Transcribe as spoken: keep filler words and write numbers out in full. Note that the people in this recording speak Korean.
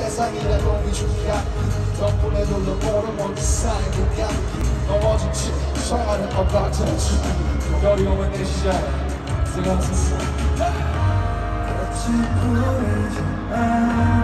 세상이라도 미줄까 덕분에 돌려보는 먼지 쌓인 그 감기 넘어진 치 청하는 것 같았지 별이 오면 내 시작 생각했어 같이 보내지 마